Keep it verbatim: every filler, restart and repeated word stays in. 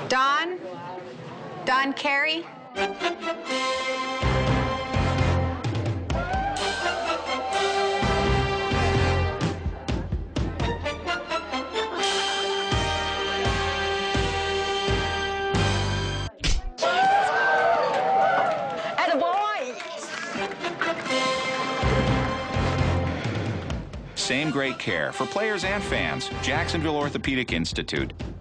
Don? Don Carey? Same great care for players and fans. Jacksonville Orthopedic Institute.